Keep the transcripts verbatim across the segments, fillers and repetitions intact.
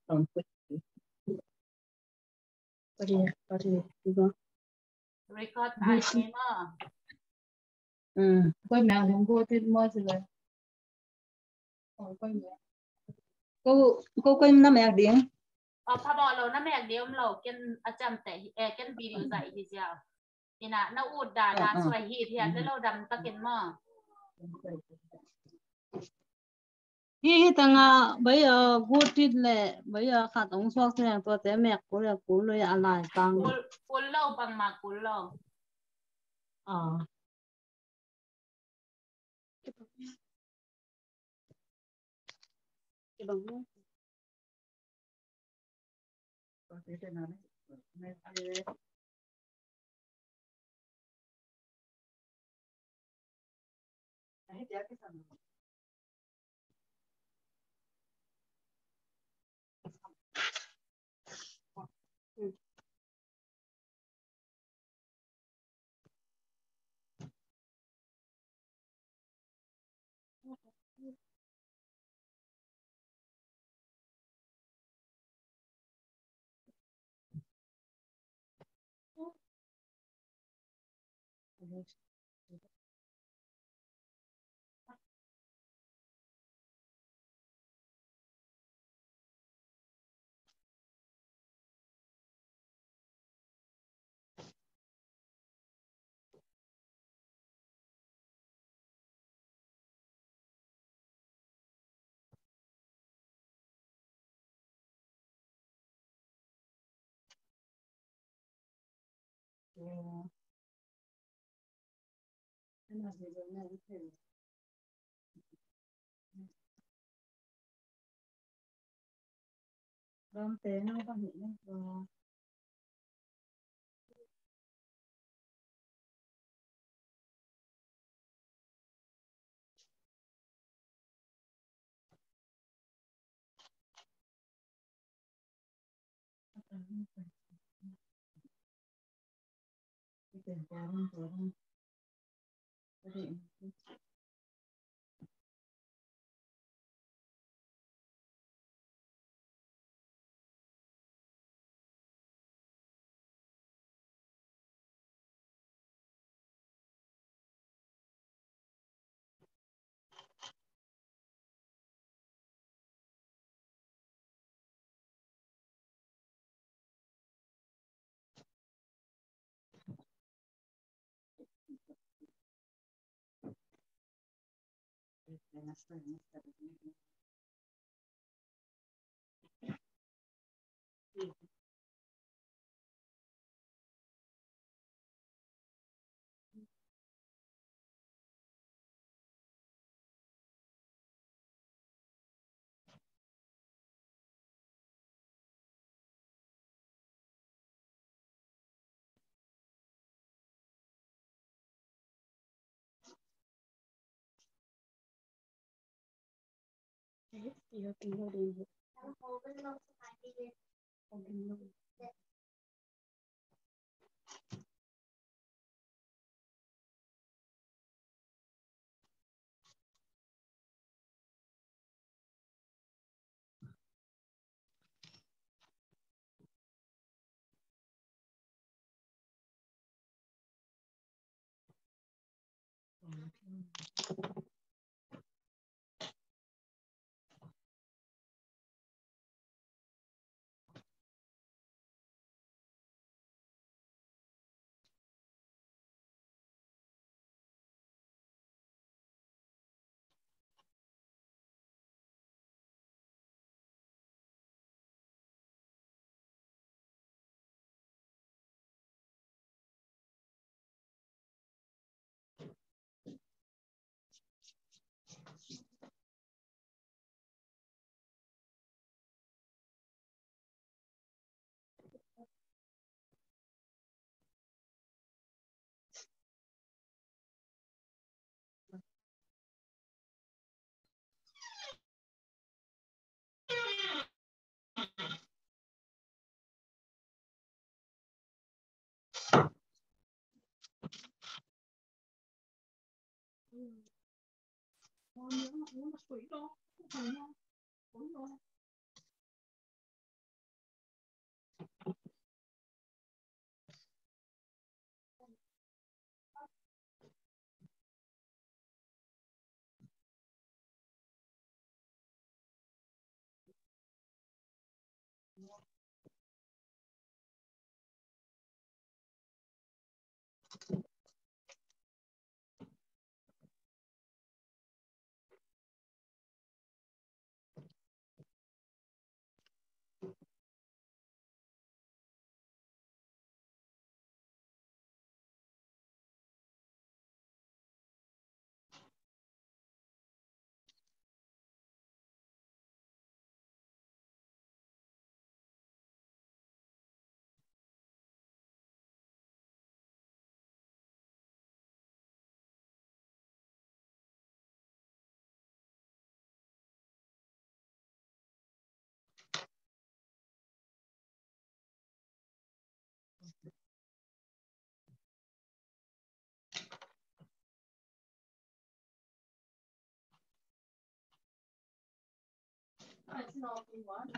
Không có gì có gì đúng record tại thế mà ừ quay mẹ không có tin mơ gì rồi quay mẹ cô cô quay năm mẹ điện ờ pha bò lâu năm mẹ điếm lâu kiên à chăm tệ eh kiên video dạy thì sao thì nè nó út đà ờ đà ờ xoay hít thì nó lâu đầm ta kiên mà hi tang bây giờ cô tin lệ bây giờ khát ông sốt thì tôi thấy mẹ cô là cô lấy ăn lại tăng cul cul lâu bằng mà cul lâu ờ cái bằng nó có thể thế nào đấy đấy cái cái ừ. Cái nào thì giờ này có thể đón tế nó bằng những và cái tiền qua không rồi không có thể thế thì nó tính vào đi không tính luôn It's not one.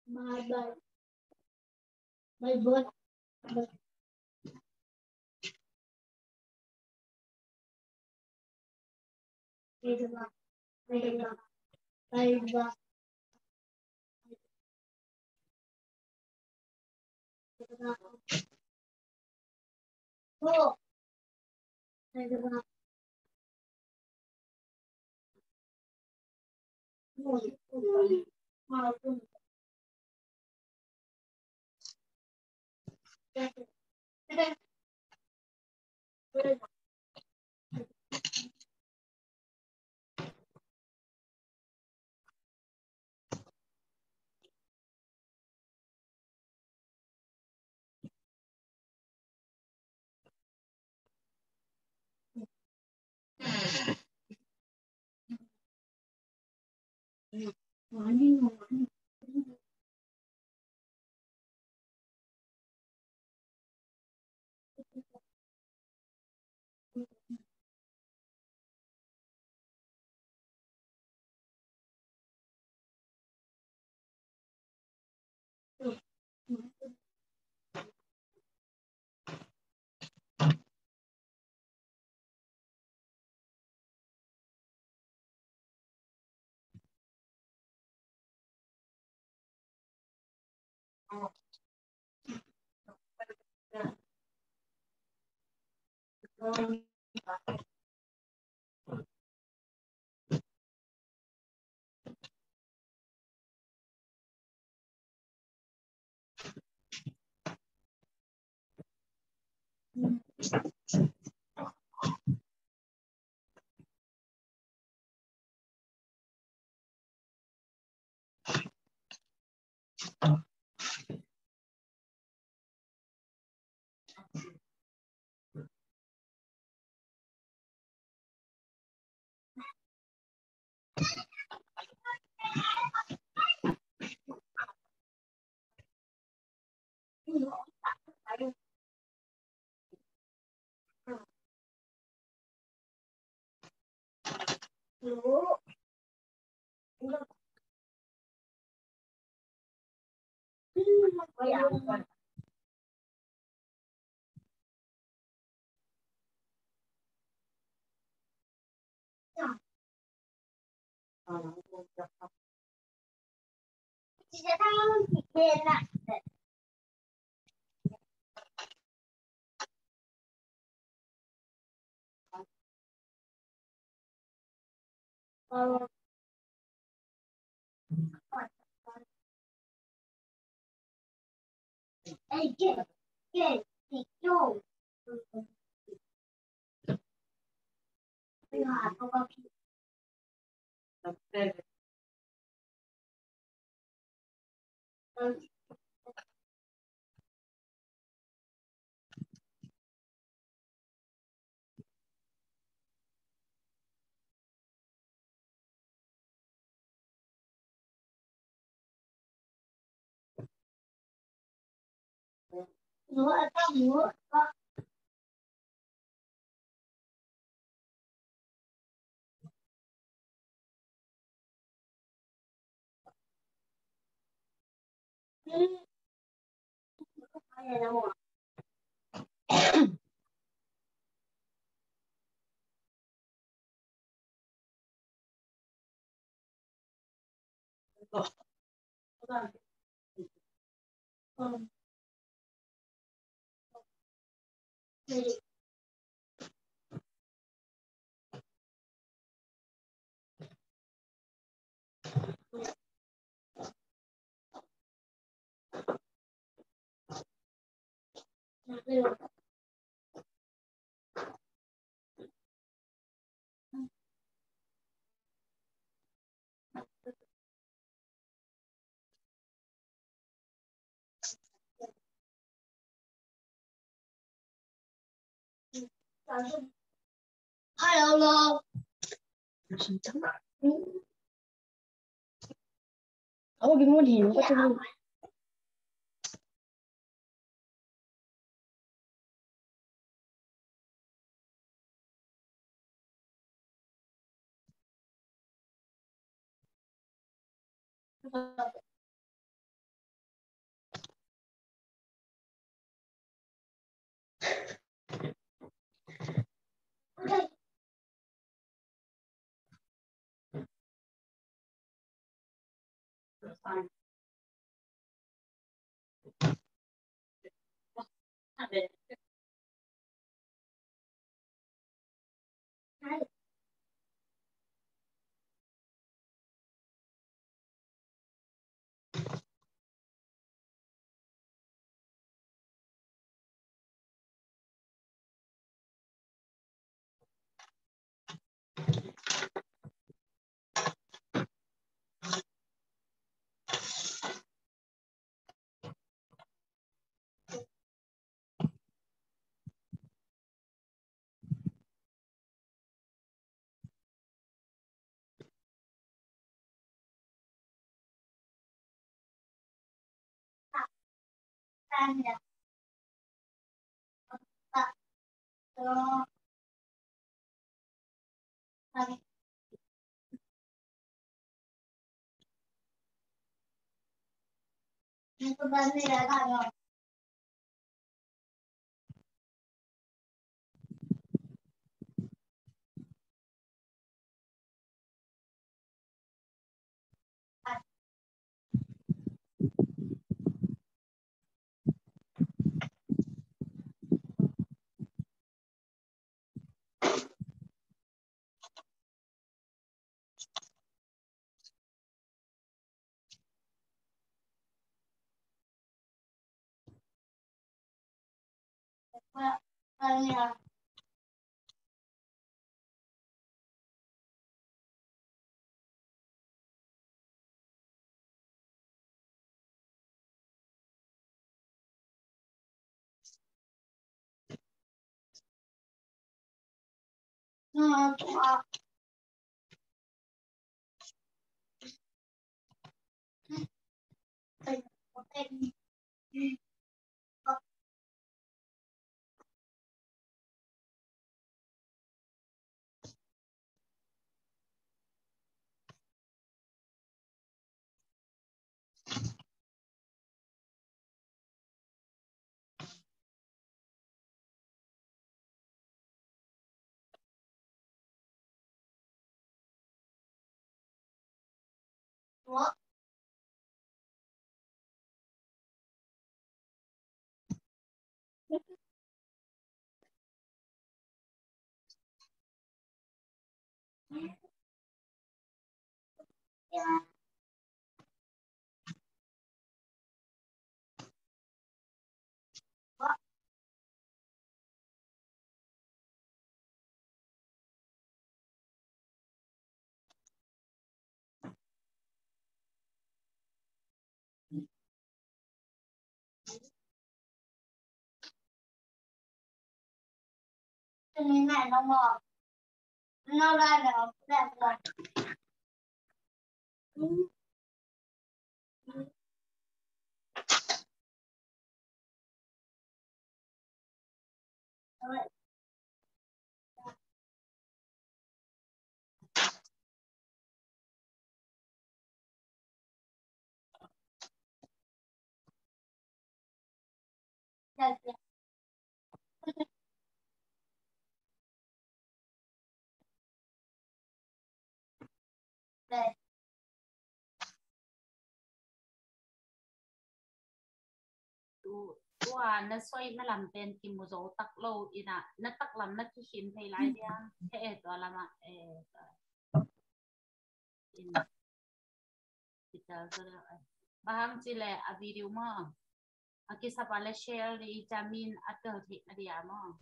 Bye bye. Bye bye. Bye. Bye bye. Bye bye. Oh. Bye bye. Morning. Hey, get, get, get, go. Nữa, tao nữa. Hello. Ako bingung hin ko tuloy. này nó ngọt, nó ra được đẹp rồi. Đây. Tua nó xoay nó làm tên kim một dấu tắc lâu ina nó tắc làm nó chỉ khiến thấy lại đi à thế đó là mà ina kita sudah bahang sila a video mo aki sa pala share di jamin atau hit na dia mo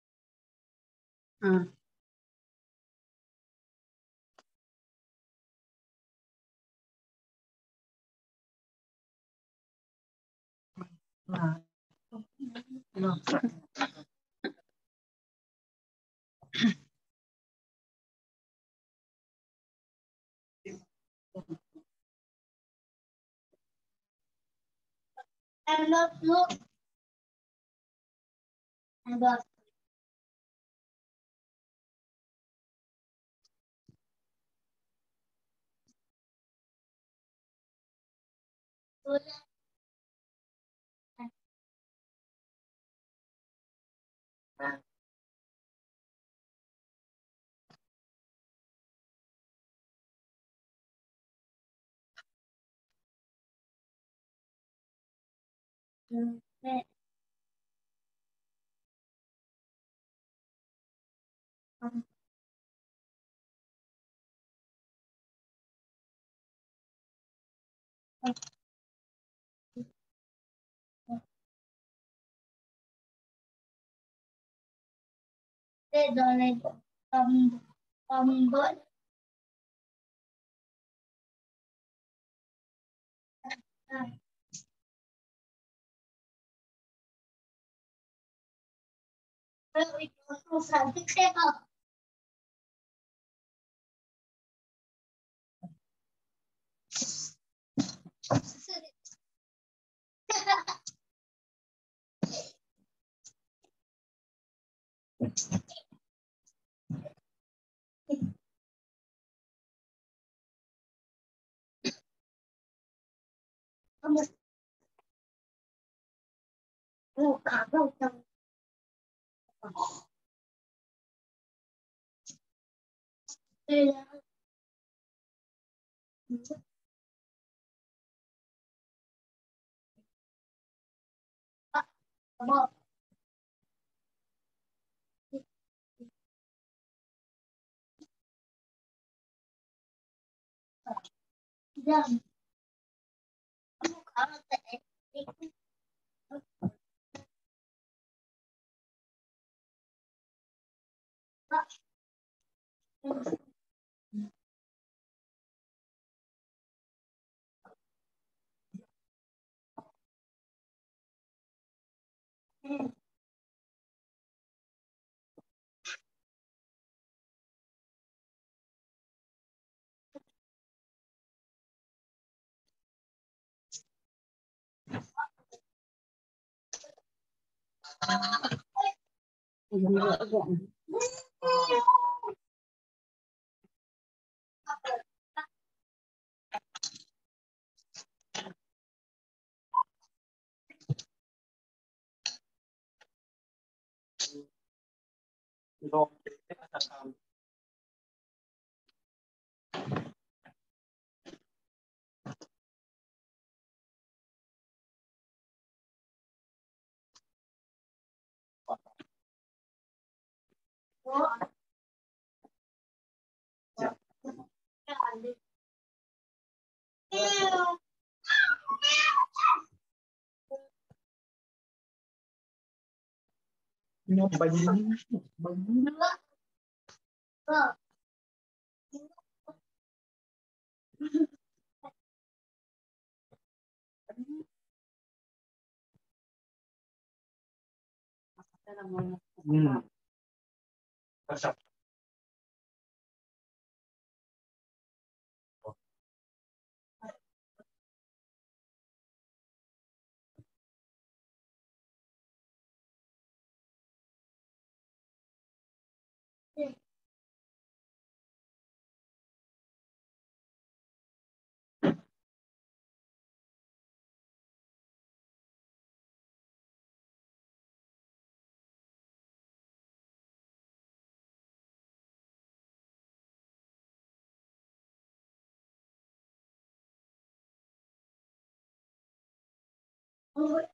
Ừ. Mà. Nó. Em lớp nước. Em bớt. Mẹ. Không. Thế giờ này tầm tầm bữa không sản xuất xe hợp. Một cả vào trong. Đây là một dần không có tệ. Rồi. Nó bánh bánh Nữa. Vâng. ừ. Ôi.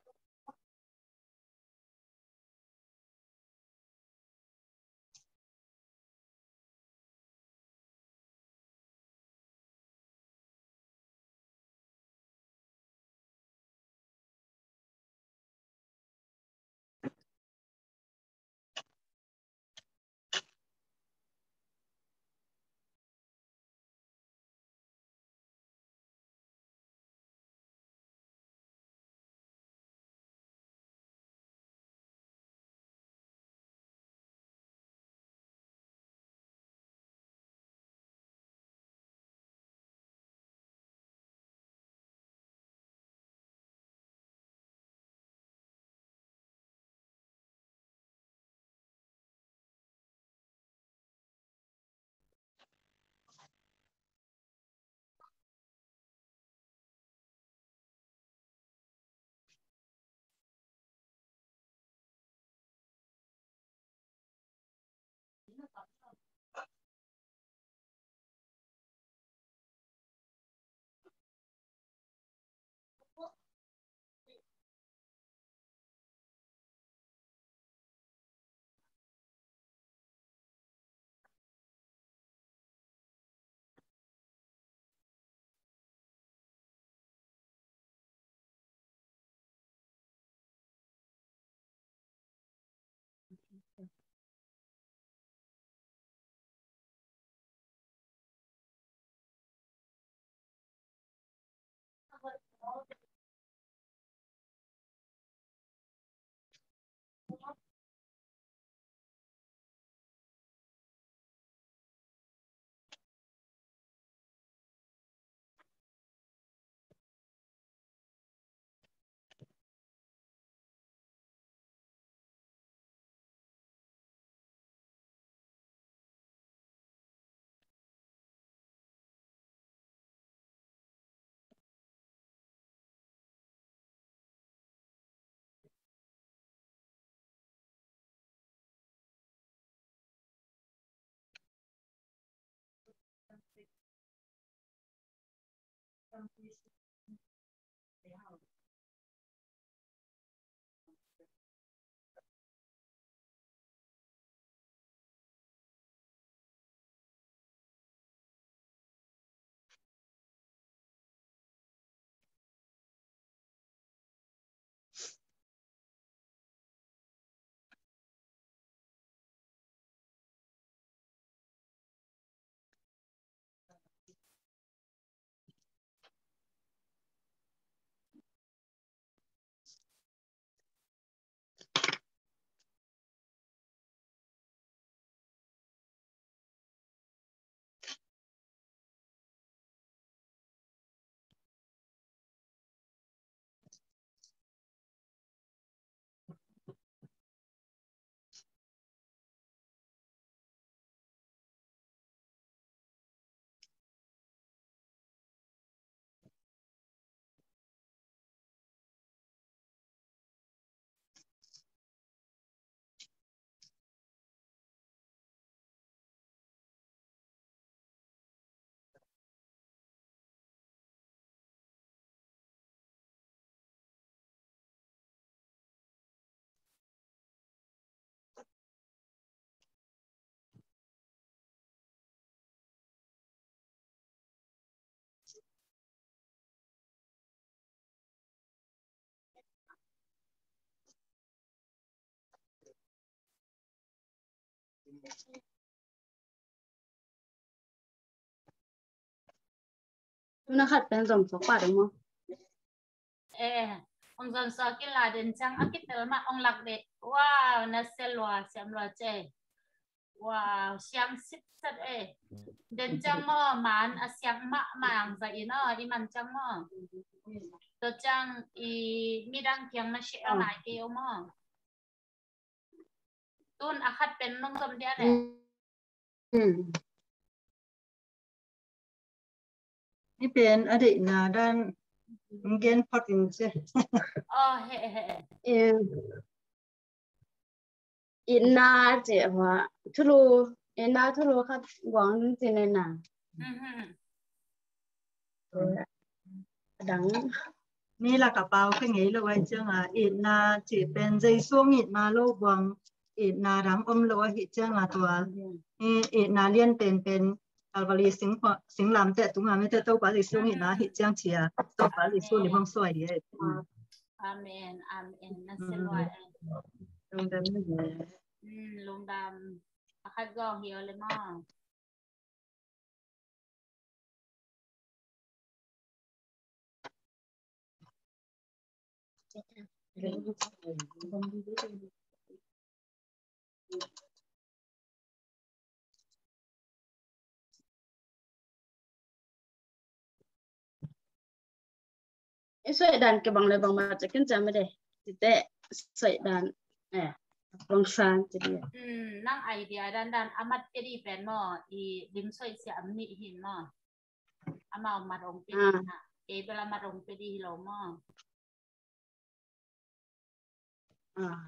nó khát bên dòng số quả đúng không? Eh, ông dân so cái là đến trang ác cái tờ mà ông lạc đệ. Wow, nó sẽ loa xem loa chơi. Wow, xiang xích sắt eh. Đến trang mơ mà à xiang mạ màng vậy nó đi man trang mơ. Tờ trang i mi đang kiang nó sẽ lại cái ông mơ. Tuôn à khát bên nông dân đi đấy. Ini pen adik na dan mungkin potin je. Oh, he he. Ina chị mà thu lô ina thu lô khát quảng gì này nè đắng Ni là cả bao cái nghĩ là vậy chứ à ít na chỉ bên dây xuống ít na lô buông ít na đắng ôm lô ít chứ là tua ít na liên bên bên Calvary sinh sinh làm tệ tung làm tệ đâu có gì xuống ít na ít chẳng chỉ à đâu có gì xuống thì không xoay đi. Amen, amen. Nó sẽ loại. Lung đam cái gì? Hmm, lung đam. Khát gò hiểu lên mà. sợi đàn cái bằng này bằng mặt chắc chắn chạm đây thì tệ sợi đàn nè bằng sàn thì đi Hmm, nang idea dan dan amat jadi pen mo i dim soi si amni hin mo. Ama marong pedi na. E bela marong pedi lo mo. à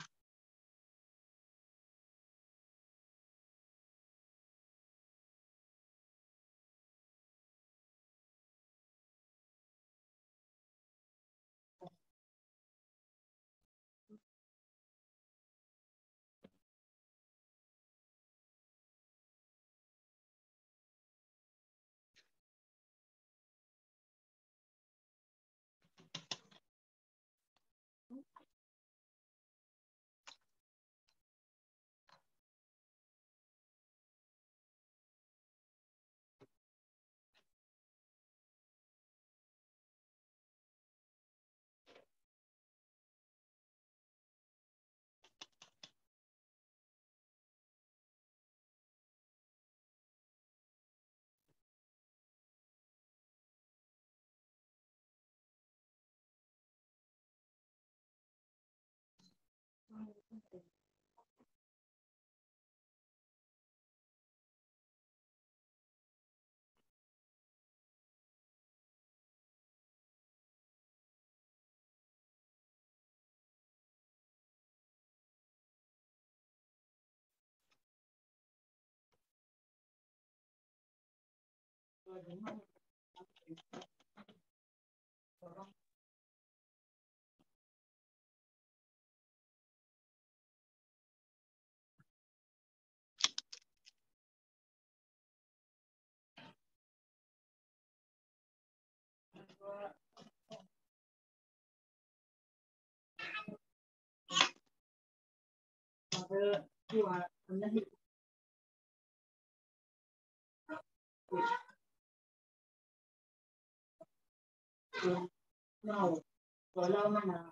No, kalau mana?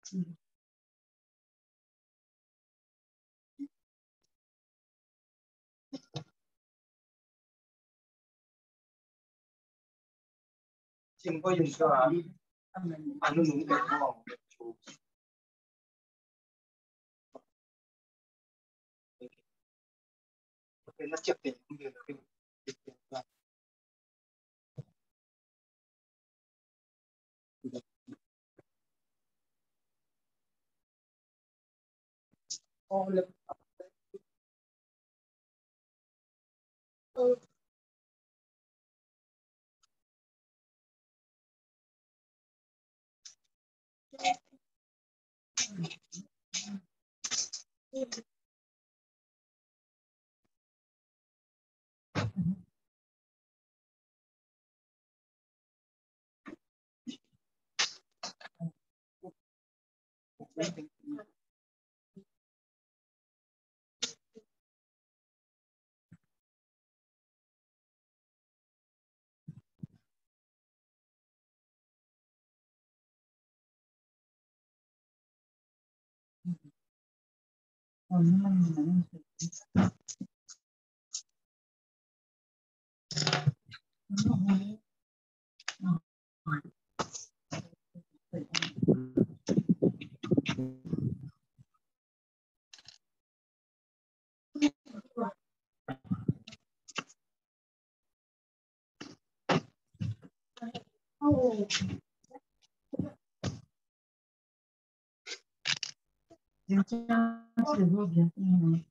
지금 거의 있어. 안 오는 게 뭐. nó chụp tiền cũng được oh, lực ừ. Oh. Điều tra sự vô việc này.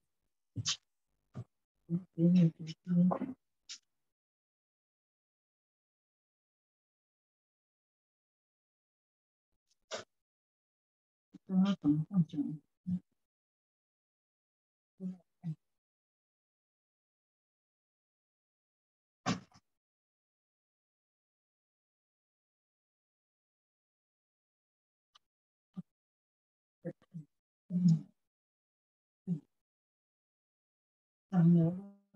Nó tổng quan trọng. Tăng nhớ.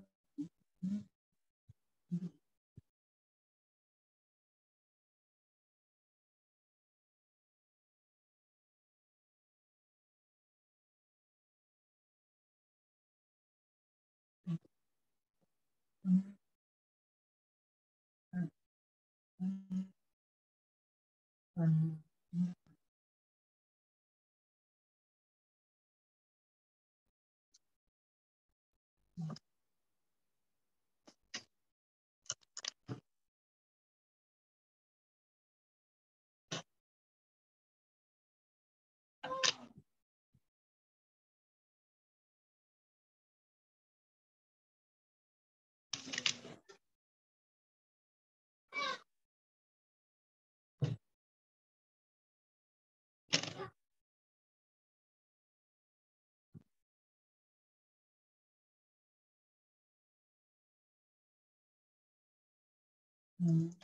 Mm.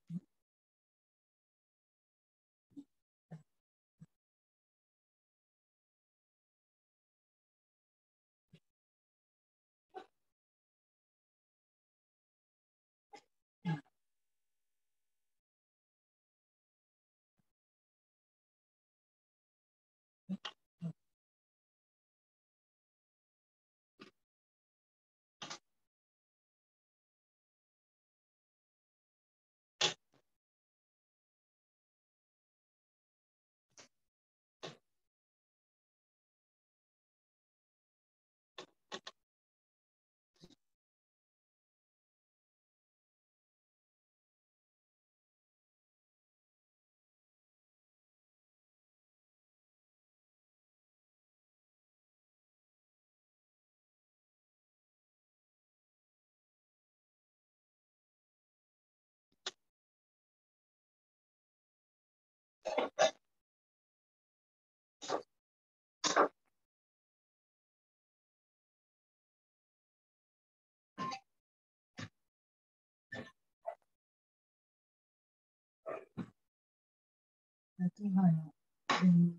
Thứ hai là um,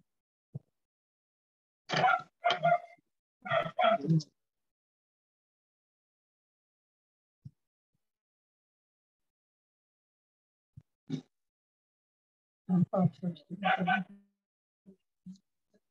um,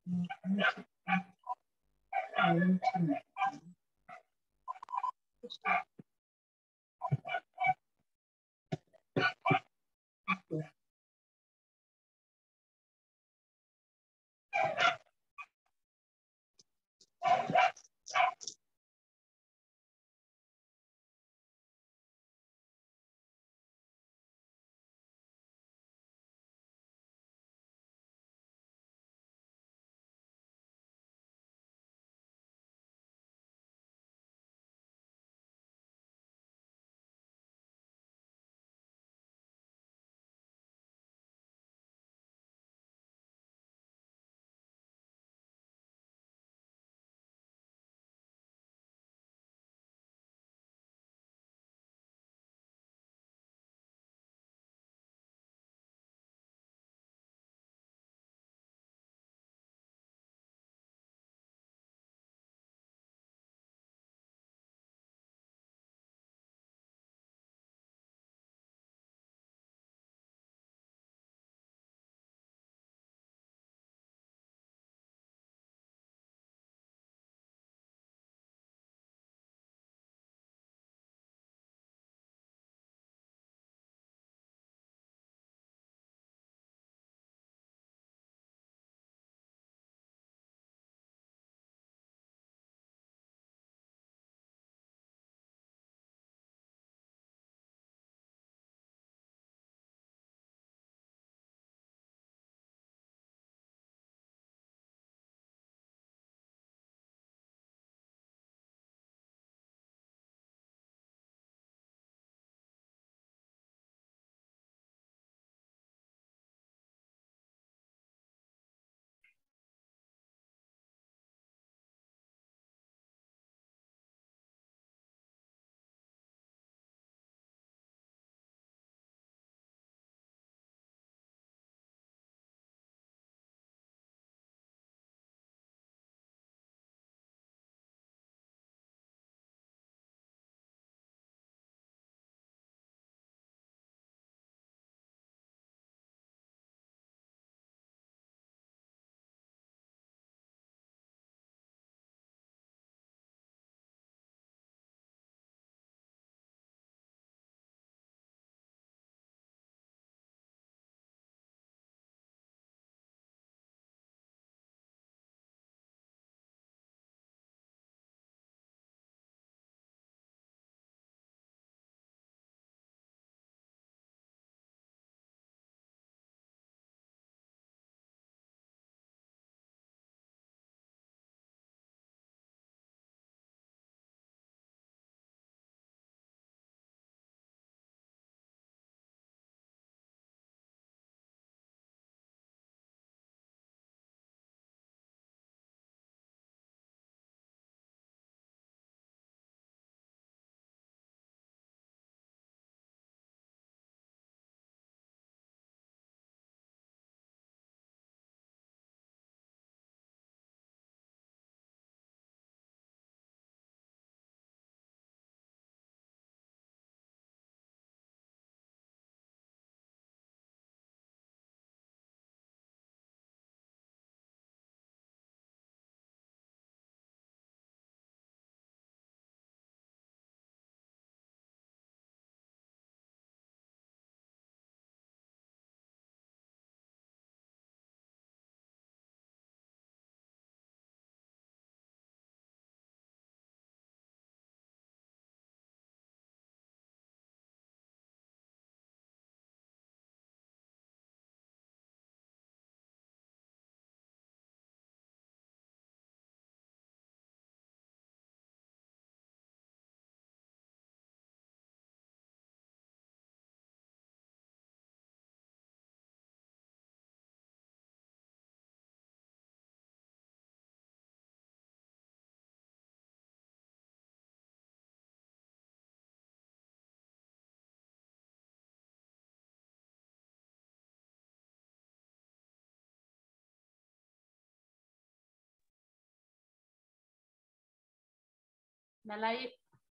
Nalai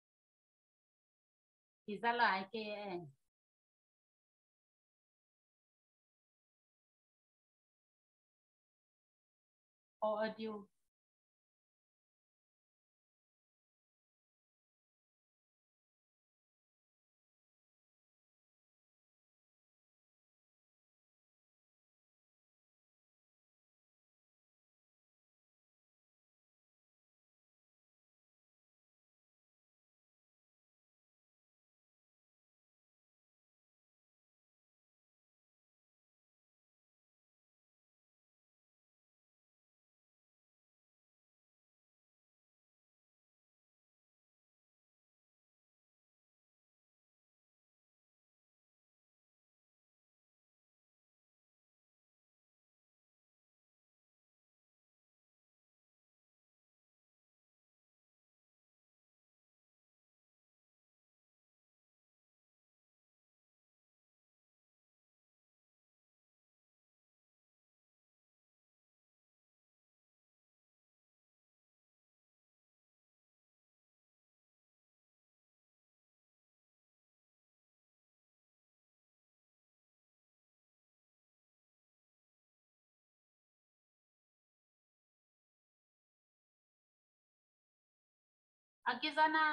isa lại cái or audio. Akizana.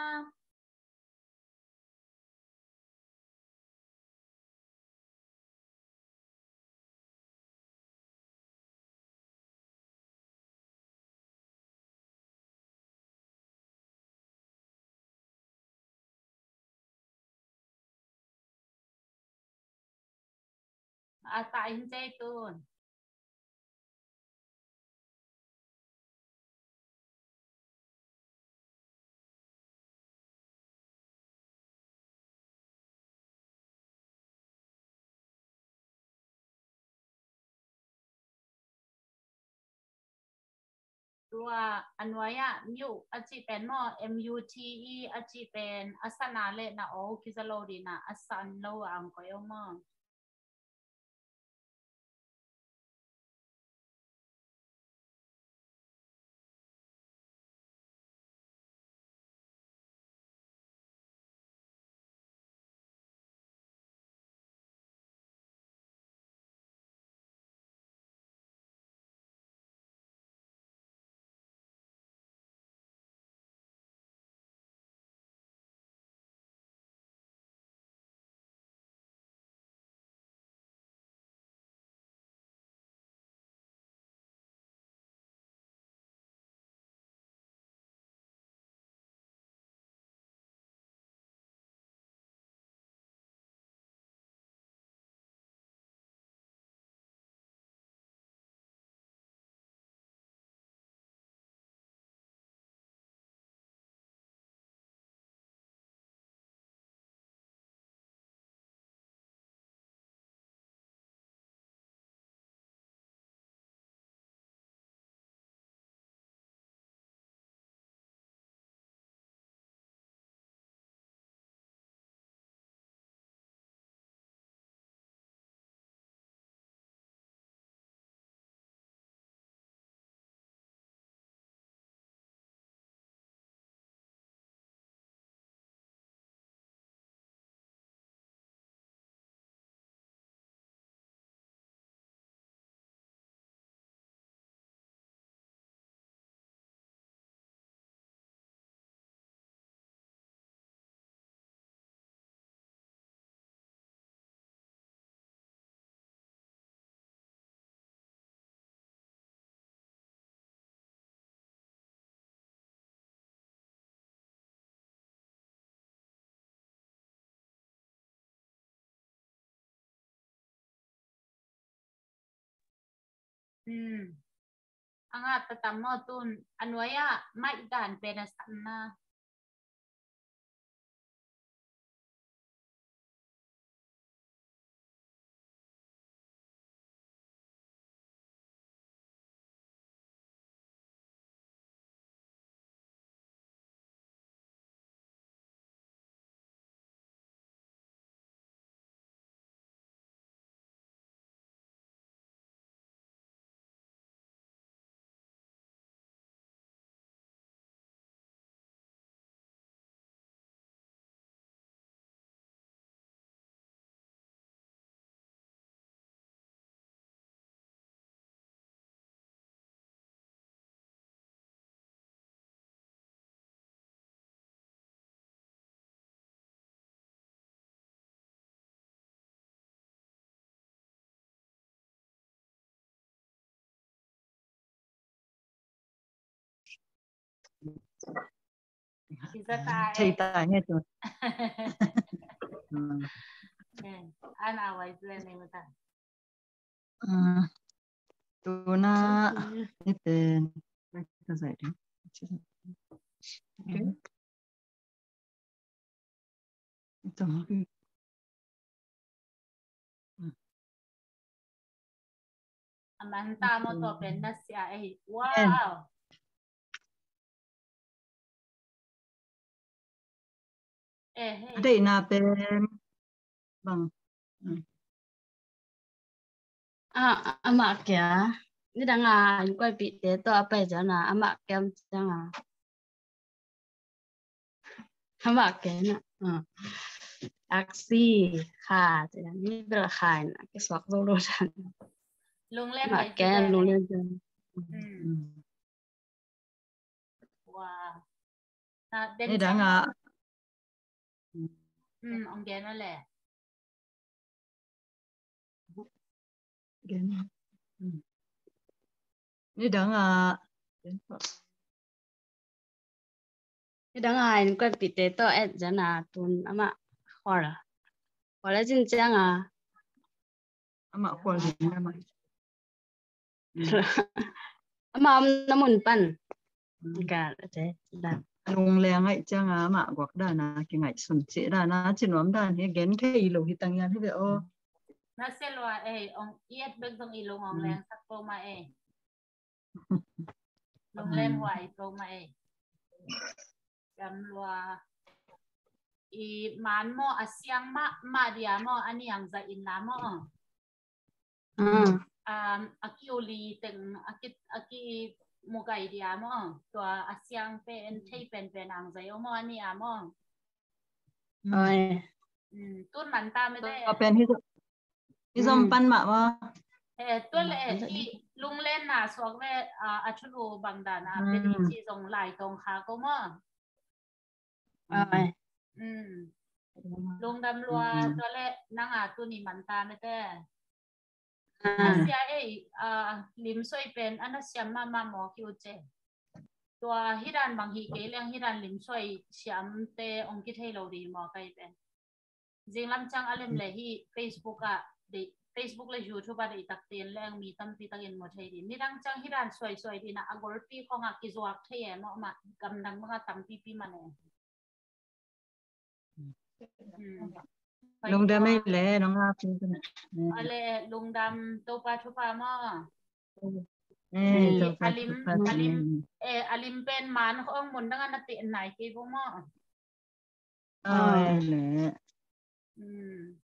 Atain zaitun.ตัวอันไว้อะมิวอาจีเป็นมอ M U T E อาจีเป็นอาสนาเลนะโอคิซาโลดีนะอาสันโลอังก็ยมอ Hmm. Ang tatamo tun anwaya maidan penasan na. thì rất ta thầy tài nghe rồi anh nào vậy lên này mà ta tôi na cái tên cái gì đấy cái Aman ta mo to pen na siya eh wow eh đây na pen bằng à ama kia ni đang à quay bị thế to apa giờ na ama kem chẳng à ama kia nè taxiค่ะจะนี่เป็นขายนะก็สวกโลโลชัน lung lên mà vậy cái luôn lên chân wow na đến đây đang à ừ ông kia nó lẹ đây đang à นี่ดังไงนี่ก็ปิดเตโตเอ็ดจะน่ะตุนอามาขอละขอแล้วจริงจังอ่ะ mà khoan gì mà อามาน้ำมันปั่นกันเจ๊ดัง lùng leng ấy chăng à mà quạt đà na cái ngày xuân chế đà na trên nhóm đà thì gén thế lâu thì tăng nha thế vậy ô na selwa eh ông yết bên trong ilong ông lên sắc pro mà eh lung lên hoài pro mà eh cầm loa i man mo asyang ma ma dia mo ani ang za in na mo um akioli teng akit aki mo kai dia mo to asyang pen thei pen pen ang za yo mo ani amo ơi um tun man ta me de pen hi hi zom pan ma ma eh to le i lung len na sok ve a chulu bang da na pe di chi zong lai tong kha ko mo ơi um lung dam lua to le nang a tu ni man ta me de asia e lim soi pen anasyam ma ma mo kyu che tua hiran bang hi ke leng hiran lim soi siam te ong ki thei lo ri mo kai pen jing lam chang alem le hi facebook a de facebook le youtube a de tak ten leng mi tam pi takin mo thei ri ni rang chang hiran soi soi di na agol pi ko nga ki zuak thei mo ma gam nang ma tam pi pi mane lùng đam ấy lẽ nó ngáp ale lung dam to pa thu pa mo eh alim alim eh alim pen man ko ang mun dang na ti nai ki bo mo à lẽ